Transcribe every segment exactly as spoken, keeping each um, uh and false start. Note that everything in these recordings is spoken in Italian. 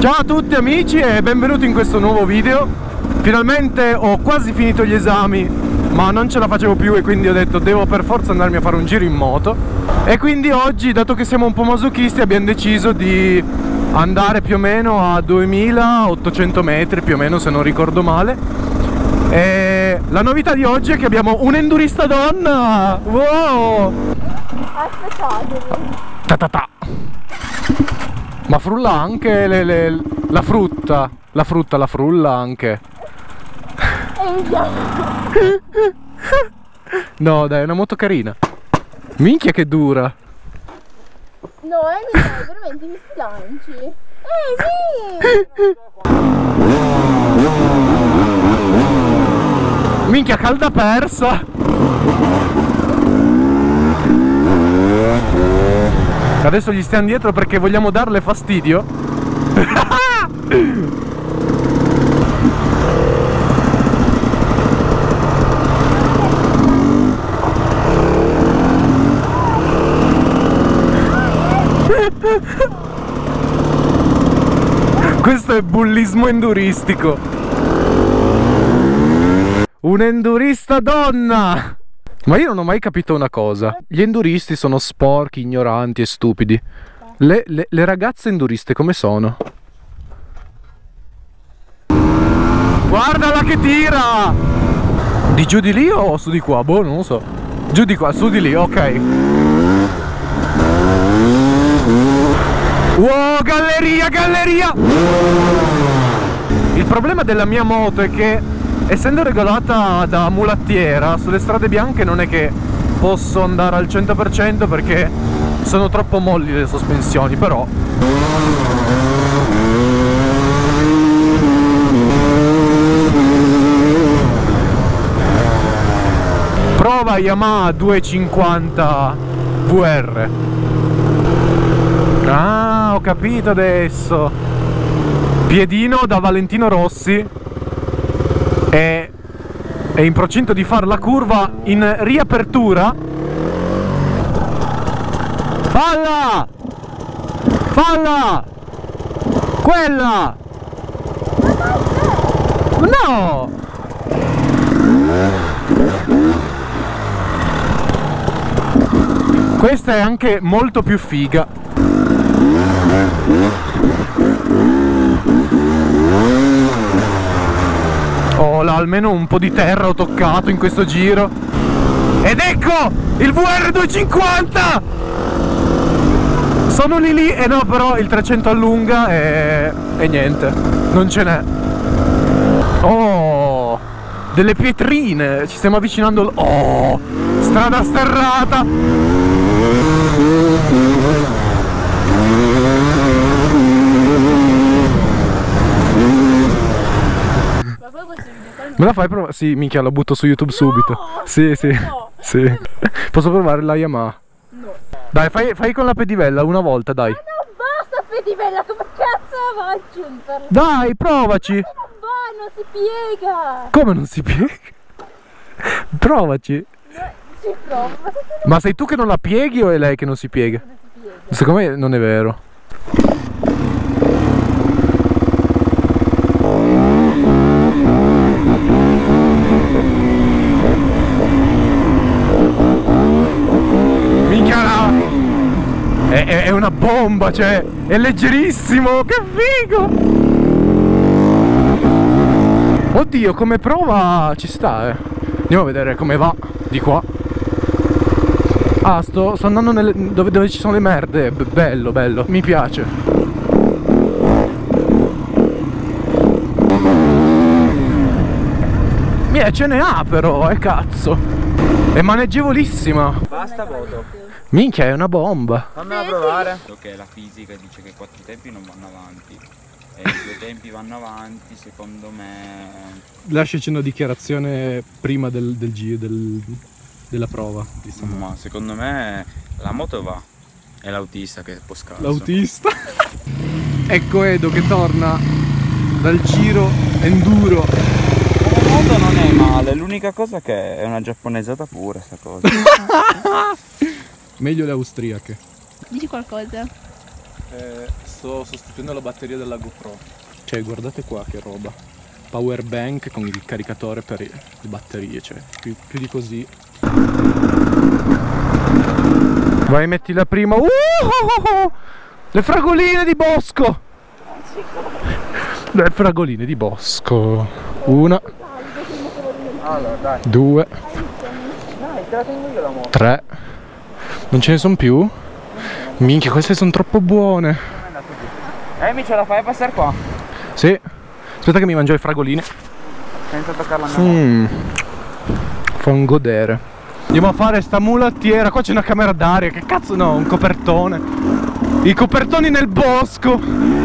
Ciao a tutti amici e benvenuti in questo nuovo video. Finalmente ho quasi finito gli esami, ma non ce la facevo più e quindi ho detto devo per forza andarmi a fare un giro in moto. E quindi oggi, dato che siamo un po' masochisti, abbiamo deciso di andare più o meno a duemilaottocento metri, più o meno se non ricordo male. E la novità di oggi è che abbiamo un'endurista donna! Wow! Aspettatevi. Ta ta ta. Ma frulla anche le, le, la frutta. La frutta la frulla anche. E vediamo. No dai, è una moto carina. Minchia che dura. No, eh, no, veramente mi sbilanci. Ehi, Minchia, calda persa. Adesso gli stiamo dietro perché vogliamo darle fastidio. Questo è bullismo enduristico. Un'endurista donna! Ma io non ho mai capito una cosa. Gli enduristi sono sporchi, ignoranti e stupidi. Le, le, le ragazze enduriste come sono? Guardala che tira! Di giù di lì o su di qua? Boh, non lo so. Giù di qua, su di lì, ok. Wow, galleria, galleria! Il problema della mia moto è che, essendo regolata da mulattiera, sulle strade bianche non è che posso andare al cento per cento perché sono troppo molli le sospensioni, però prova Yamaha duecentocinquanta V R. Ah, ho capito adesso. Piedino da Valentino Rossi è, è in procinto di fare la curva in riapertura. Falla! Falla! Quella! No! Questa è anche molto più figa. Oh, là, almeno un po' di terra ho toccato in questo giro. Ed ecco il V R duecentocinquanta! Sono lì lì, e eh no, però il trecento allunga e, e niente, non ce n'è. Oh, delle pietrine, ci stiamo avvicinando. Oh, strada sterrata. Me la fai provare? Sì, minchia, la butto su YouTube no! subito. Sì, sì, no! Sì. Posso provare la Yamaha? No. Dai, fai, fai con la pedivella una volta, dai. Ma non basta pedivella, come cazzo va a giungerla? Dai, provaci. Ma non va, non si piega. Come non si piega? Provaci. No, ci provo. Ma, Ma sei tu che non la pieghi o è lei che non si piega? Non si piega. Secondo me non è vero. È, è, è una bomba, cioè, è leggerissimo, che figo! Oddio, come prova ci sta, eh. Andiamo a vedere come va di qua. Ah, sto, sto andando nelle, dove, dove ci sono le merde, B bello, bello, mi piace. Mie, ce ne ha però, eh cazzo. È maneggevolissima. Basta voto. Minchia, è una bomba. Fammela provare. Ok, la fisica dice che quattro tempi non vanno avanti e i due tempi vanno avanti, secondo me. Lasciaci una dichiarazione prima del, del giro, del, della prova. Ma secondo me la moto va, è l'autista che è un po' scarso. L'autista? Ecco Edo che torna dal giro enduro. La moto non è male, l'unica cosa che è una giapponesata pure sta cosa. Meglio le austriache. Dici qualcosa? Eh, sto sostituendo la batteria della GoPro. Cioè, guardate qua che roba. Power bank con il caricatore per le batterie, cioè più, più di così. Vai, metti la prima. Uh, oh, oh, le fragoline di bosco. Le fragoline di bosco. Una. Allora, dai. Due. Dai, te la tengo io la moto. Tre. Non ce ne sono più? Minchia, queste sono troppo buone. Eh, mi ce la fai passare qua? Sì. Aspetta che mi mangio le fragoline. Senza toccarla a me. Mmm. Fa un godere. Andiamo a fare sta mulattiera. Qua c'è una camera d'aria. Che cazzo no? Un copertone. I copertoni nel bosco.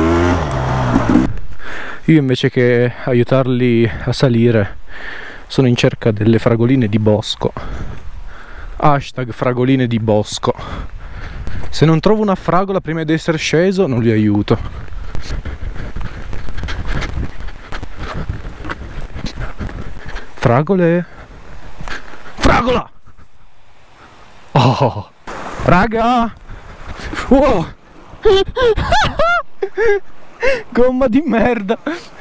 Io invece che aiutarli a salire sono in cerca delle fragoline di bosco. Hashtag fragoline di bosco. Se non trovo una fragola prima di essere sceso non li aiuto. Fragole. Fragola. Oh, raga. Wow. Gomma di merda.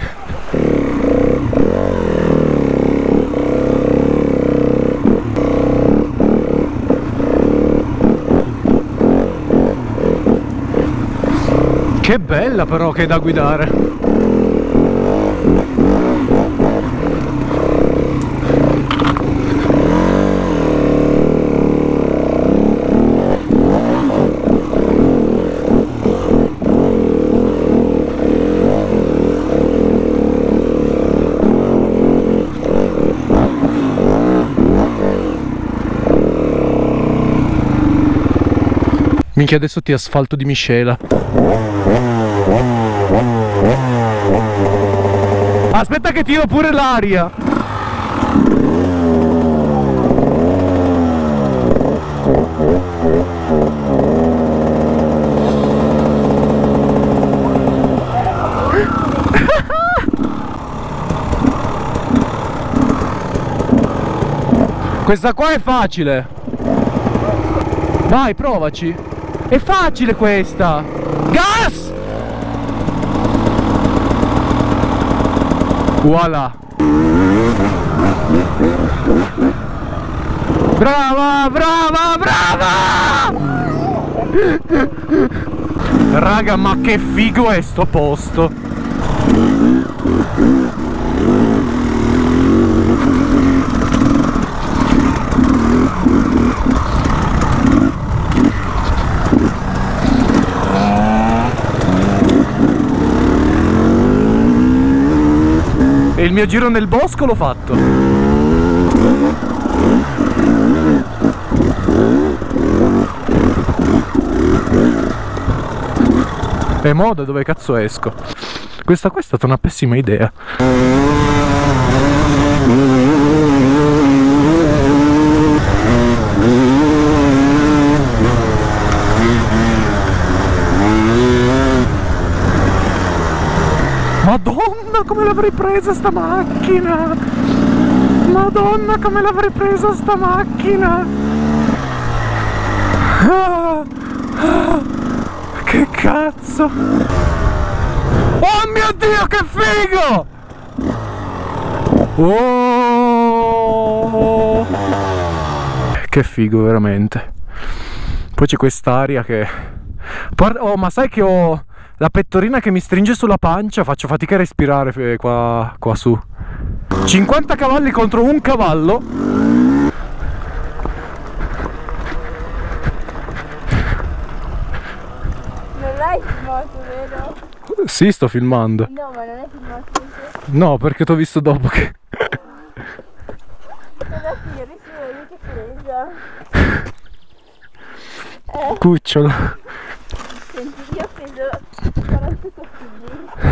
Che bella però che è da guidare. Minchia, adesso ti asfalto di miscela. Aspetta che tiro pure l'aria. Questa qua è facile. Vai, provaci. È facile questa. Gas! Voilà. Brava, brava, brava! Raga, ma che figo è sto posto. E il mio giro nel bosco l'ho fatto. E mo da dove cazzo esco? Questa qua è stata una pessima idea. Madonna, come l'avrei presa sta macchina! Madonna, come l'avrei presa sta macchina! Ah, ah, che cazzo! Oh mio Dio, che figo! Oh! Che figo, veramente. Poi c'è quest'aria che... Oh, ma sai che ho... la pettorina che mi stringe sulla pancia, faccio fatica a respirare qua, qua su. cinquanta cavalli contro un cavallo. Non l'hai filmato, vero? Sì, sto filmando. No, ma non è filmato. No, perché t'ho visto dopo che... Cosa tiri su, io che presa. Eh, Cucciolo. senti, io ho preso quaranta consigli.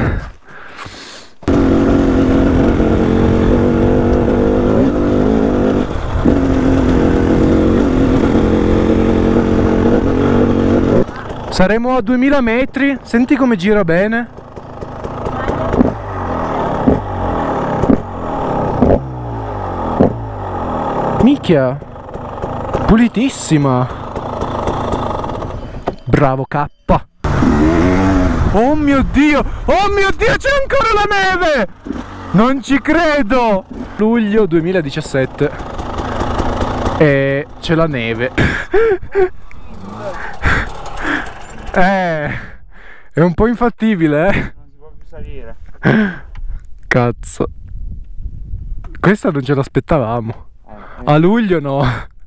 Saremo a duemila metri, senti come gira bene. Minchia, pulitissima. Bravo K. Oh mio Dio! Oh mio Dio, c'è ancora la neve! Non ci credo! Luglio duemiladiciassette e c'è la neve. Eh, è un po' infattibile, eh? Non si può più salire. Cazzo. Questa non ce l'aspettavamo. Eh, eh. A luglio no.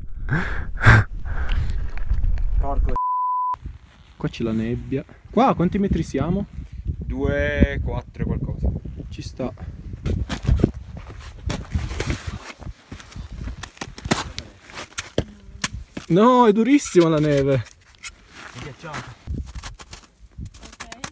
Porco. Qua c'è la nebbia. Qua a quanti metri siamo? due, quattro qualcosa. Ci sta. No, è durissima la neve. È ghiacciato. Ok. Ma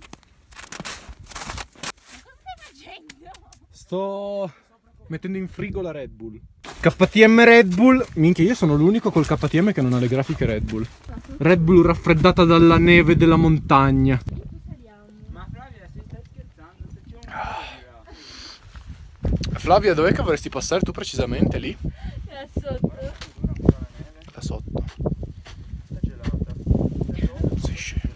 cosa stai facendo? Sto mettendo in frigo la Red Bull. K T M Red Bull. Minchia, io sono l'unico col K T M che non ha le grafiche Red Bull. Red Bull raffreddata dalla neve della montagna. Ma Flavia, se stai scherzando, se c'è un Flavia, dov'è che vorresti passare tu precisamente? Lì? È sotto. Da sotto. Si scende.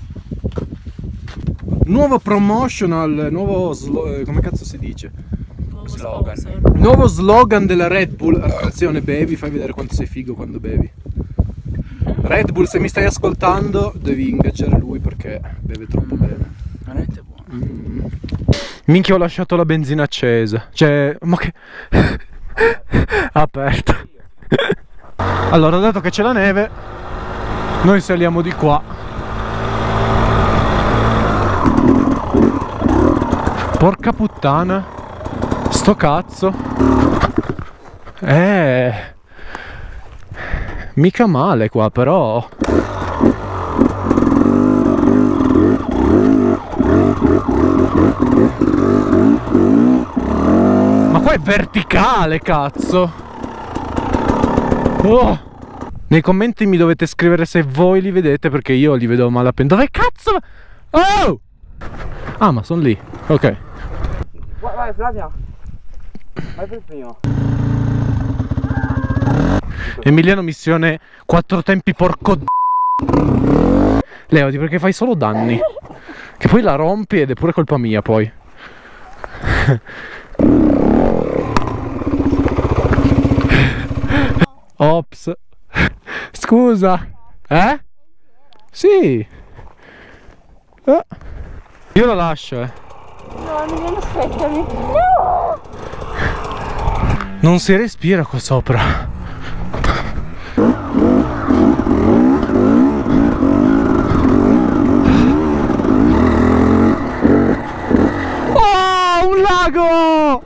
Nuovo promotional, nuovo slo- come cazzo si dice? Nuovo Slogan. sponsor. Nuovo slogan della Red Bull. Attenzione, bevi, fai vedere quanto sei figo quando bevi. Red Bull, se mi stai ascoltando, devi ingaggiare lui perché beve troppo bene. Veramente buono. Mm. Minchia, ho lasciato la benzina accesa. Cioè, ma che... aperta. Allora, dato che c'è la neve, noi saliamo di qua. Porca puttana. Sto cazzo. Eh. Mica male qua, però. Ma qua è verticale, cazzo. Oh. Nei commenti mi dovete scrivere se voi li vedete, perché io li vedo malapena. Dove cazzo? Oh! Ah, ma sono lì. Ok. Vai, vai Flavia. Vai per primo. Emiliano missione quattro tempi porco d***o. Levati perché fai solo danni. Che poi la rompi ed è pure colpa mia poi. Ops. Scusa. Eh? Sì. Eh. Io la lascio, eh. No, Emiliano, aspettami. No! Non si respira qua sopra. Oh, un lago!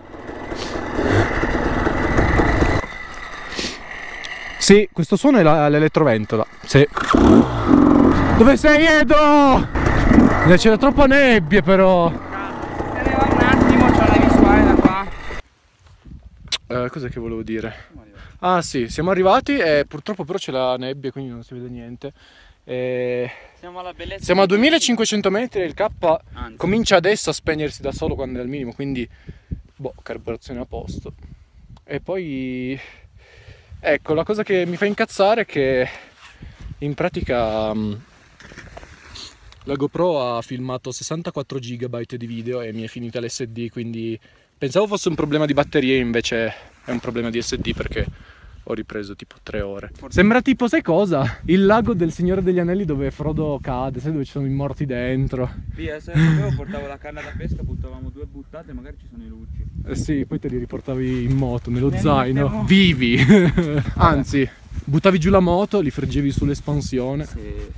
Sì, questo suono è la- l'elettroventola. Sì. Dove sei, Edo? C'era troppa nebbia, però. Se ne va un attimo, c'ho la visuale da qua. Eh, cos'è che volevo dire? Ah sì, siamo arrivati e purtroppo però c'è la nebbia, quindi non si vede niente. E... Siamo alla bellezza. siamo a di- duemilacinquecento metri e il K Anzi. comincia adesso a spegnersi da solo quando è al minimo, quindi boh, carburazione a posto. E poi ecco, la cosa che mi fa incazzare è che in pratica mh, la GoPro ha filmato sessantaquattro giga di video e mi è finita l'S D, quindi pensavo fosse un problema di batterie, invece è un problema di S D perché ho ripreso tipo tre ore. Sembra tipo, sai cosa? Il lago del Signore degli Anelli dove Frodo cade, sai, dove ci sono i morti dentro. Via, se sapevo portavo la canna da pesca, buttavamo due buttate e magari ci sono i lucci. Eh sì, poi te li riportavi in moto, nello Ne zaino, mettevo- vivi. Anzi, buttavi giù la moto, li freggevi sull'espansione Sì.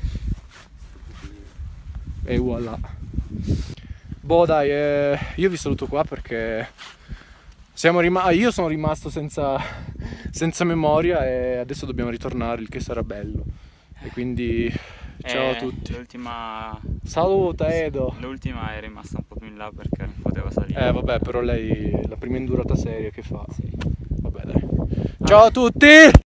e voilà. Boh dai, eh, io vi saluto qua perché siamo rimasti, io sono rimasto senza, senza memoria e adesso dobbiamo ritornare, il che sarà bello. E quindi ciao a Eh, tutti. L'ultima. Saluta Edo. L'ultima è rimasta un po' più in là perché non poteva salire. Eh vabbè, però lei la prima indurata seria che fa. Vabbè dai. Ciao a tutti!